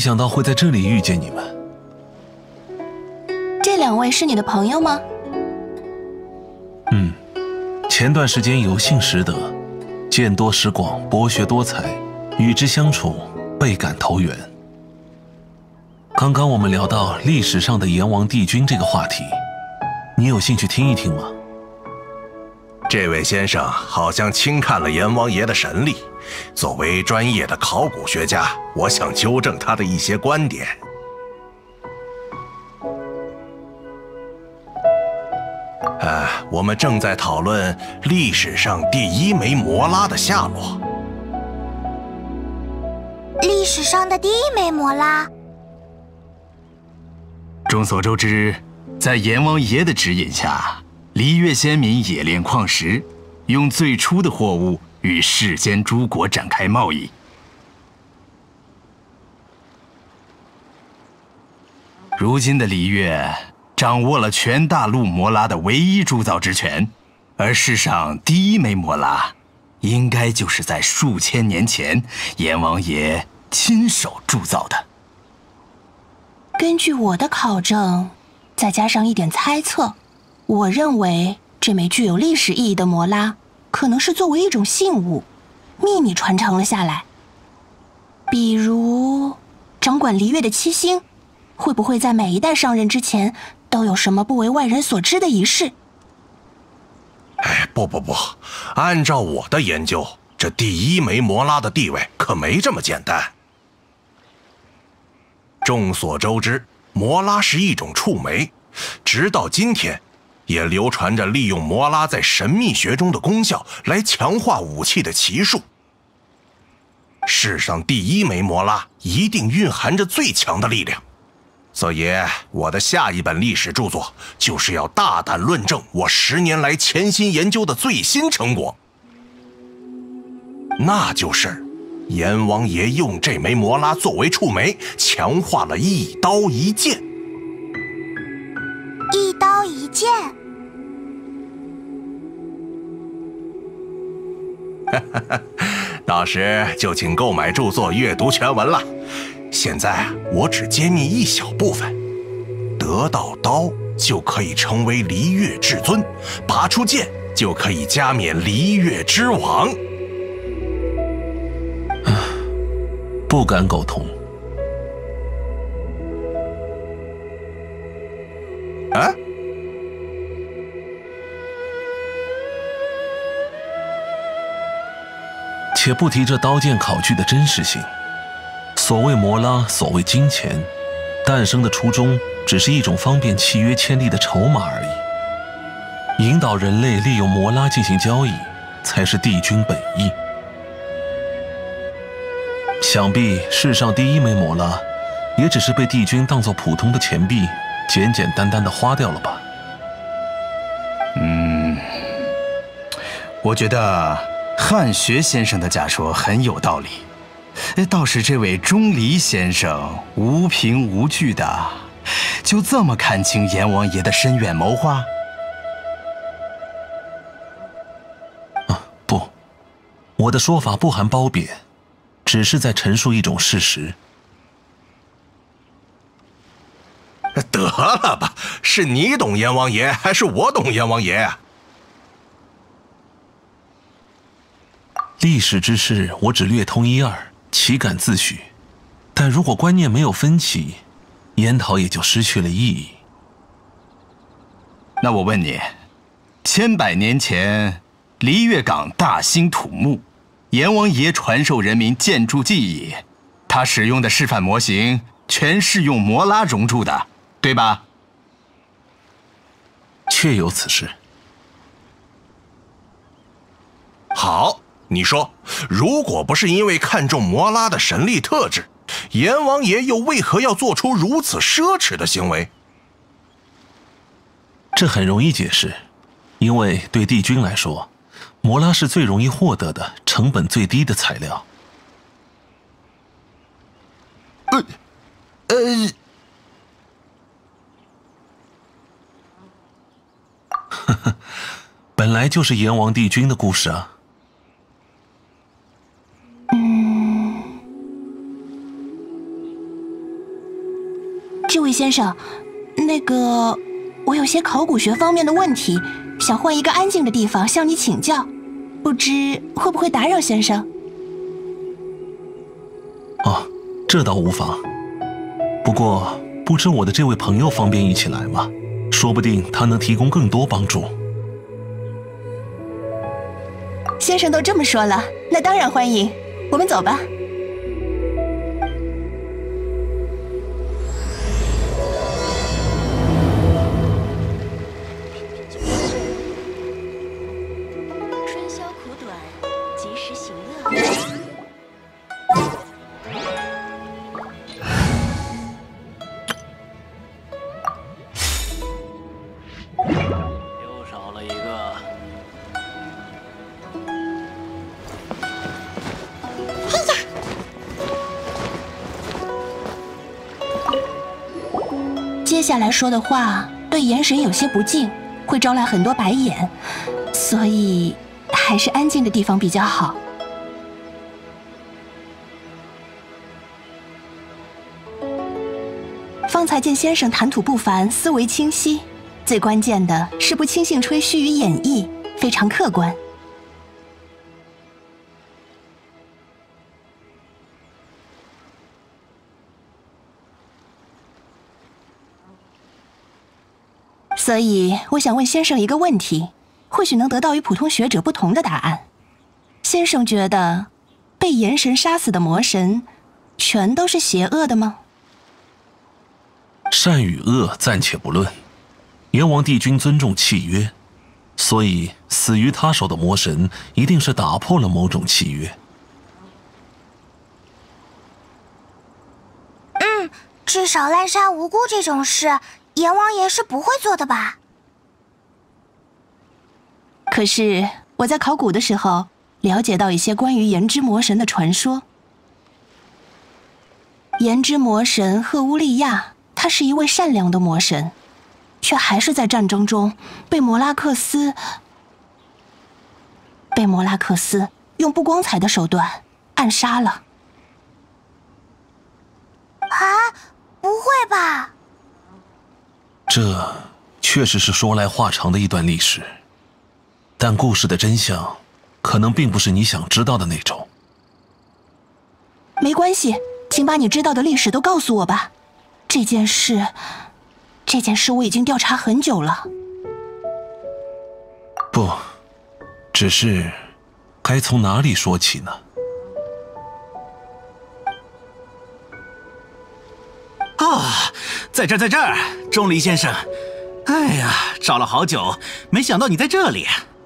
想到会在这里遇见你们。 这2位是你的朋友吗？ 前段时间有幸识得，见多识广，博学多才，与之相处倍感投缘。刚刚我们聊到历史上的炎王帝君这个话题，你有兴趣听一听吗？ 这位先生好像轻看了阎王爷的神力，作为专业的考古学家，我想纠正他的一些观点。我们正在讨论历史上第1枚摩拉的下落。 历史上的第1枚摩拉。 众所周知，在阎王爷的指引下，璃月先民冶炼矿石，用最初的货物与世间诸国展开贸易。如今的璃月掌握了全大陆摩拉的唯一铸造之权，而世上第1枚摩拉，应该就是在数千年前阎王爷亲手铸造的。 根据我的考证，再加上一点猜测，我认为这枚具有历史意义的摩拉，可能是作为一种信物，秘密传承了下来。比如，掌管璃月的七星，会不会在每一代上任之前，都有什么不为外人所知的仪式？ 不，按照我的研究，这第1枚摩拉的地位可没这么简单。众所周知，摩拉是一种触媒，直到今天，也流传着利用摩拉在神秘学中的功效来强化武器的奇术。世上第1枚摩拉一定蕴含着最强的力量，所以我的下一本历史著作就是要大胆论证我10年来潜心研究的最新成果，那就是阎王爷用这枚摩拉作为触媒，强化了一刀一剑。 一刀一剑。 到时就请购买著作阅读全文了。现在我只揭秘一小部分，得到刀就可以成为璃月至尊，拔出剑就可以加冕璃月之王。 不敢苟同。且不提这刀剑考据的真实性，所谓摩拉，所谓金钱，诞生的初衷只是一种方便契约签订的筹码而已。引导人类利用摩拉进行交易，才是帝君本意。想必世上第1枚摩拉，也只是被帝君当作普通的钱币，简简单单的花掉了吧？ 我觉得汉学先生的假说很有道理，倒是这位钟离先生无凭无据的，就这么看清阎王爷的深远谋划？ 不，我的说法不含褒贬，只是在陈述一种事实。 得了吧，是你懂阎王爷，还是我懂阎王爷？ 历史之事，我只略通1、2，岂敢自诩？但如果观念没有分歧，研讨也就失去了意义。 那我问你，千百年前，璃月港大兴土木，阎王爷传授人民建筑技艺，他使用的示范模型全是用摩拉熔铸的，对吧？ 确有此事。 好，你说，如果不是因为看中摩拉的神力特质，阎王爷又为何要做出如此奢侈的行为？ 这很容易解释，因为对帝君来说，摩拉是最容易获得的、成本最低的材料。本来就是阎王帝君的故事啊。 先生，那个，我有些考古学方面的问题，想换一个安静的地方向你请教，不知会不会打扰先生？ 哦，这倒无妨。不过，不知我的这位朋友方便一起来吗？说不定他能提供更多帮助。 先生都这么说了，那当然欢迎。我们走吧。 春宵苦短，及时行乐。 又少了一个。 接下来说的话对岩神有些不敬，会招来很多白眼，所以还是安静的地方比较好。方才见先生谈吐不凡，思维清晰，最关键的是不轻信吹嘘与演绎，非常客观。所以我想问先生一个问题，或许能得到与普通学者不同的答案。先生觉得被炎神杀死的魔神全都是邪恶的吗？ 善与恶暂且不论，炎王帝君尊重契约，所以死于他手的魔神一定是打破了某种契约。 至少滥杀无辜这种事，阎王爷是不会做的吧？ 可是我在考古的时候了解到一些关于炎之魔神的传说。炎之魔神赫乌利亚，他是一位善良的魔神，却还是在战争中被摩拉克斯用不光彩的手段暗杀了。 啊，不会吧？ 这确实是说来话长的一段历史，但故事的真相可能并不是你想知道的那种。 没关系，请把你知道的历史都告诉我吧。这件事我已经调查很久了。 不，只是该从哪里说起呢？ 啊，在这儿，钟离先生。哎呀，找了好久，没想到你在这里。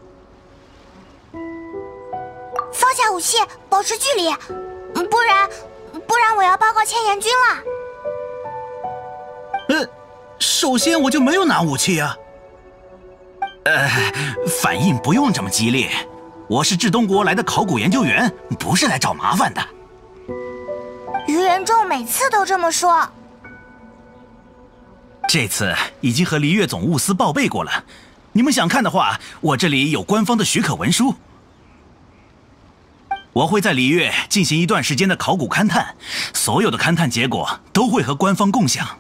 放下武器，保持距离，不然我要报告千岩君了。 首先我就没有拿武器啊。反应不用这么激烈，我是至东国来的考古研究员，不是来找麻烦的。 愚人众每次都这么说。 这次已经和璃月总务司报备过了，你们想看的话，我这里有官方的许可文书。我会在璃月进行一段时间的考古勘探，所有的勘探结果都会和官方共享。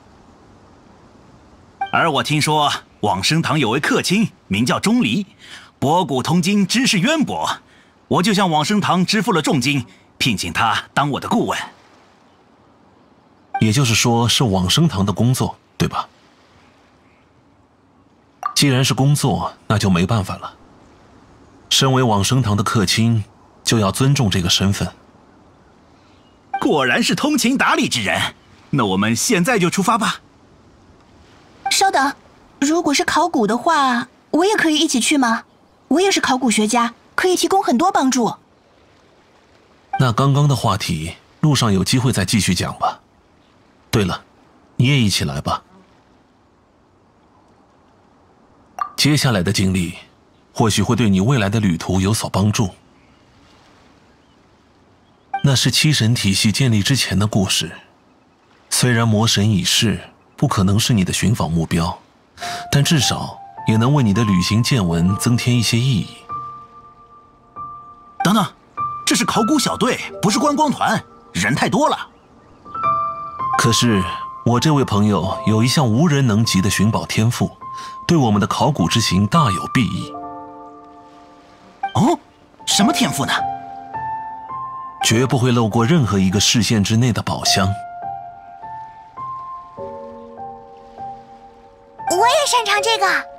而我听说往生堂有位客卿名叫钟离，博古通今，知识渊博，我就向往生堂支付了重金，聘请他当我的顾问。 也就是说是往生堂的工作，对吧？既然是工作，那就没办法了。身为往生堂的客卿，就要尊重这个身份。 果然是通情达理之人，那我们现在就出发吧。 稍等，如果是考古的话，我也可以一起去吗？我也是考古学家，可以提供很多帮助。 那刚刚的话题，路上有机会再继续讲吧。对了，你也一起来吧。接下来的经历，或许会对你未来的旅途有所帮助。那是七神体系建立之前的故事，虽然魔神已逝，不可能是你的寻访目标，但至少也能为你的旅行见闻增添一些意义。 等等，这是考古小队，不是观光团，人太多了。 可是我这位朋友有一项无人能及的寻宝天赋，对我们的考古之行大有裨益。 哦，什么天赋呢？ 绝不会漏过任何一个视线之内的宝箱。 我也擅长这个。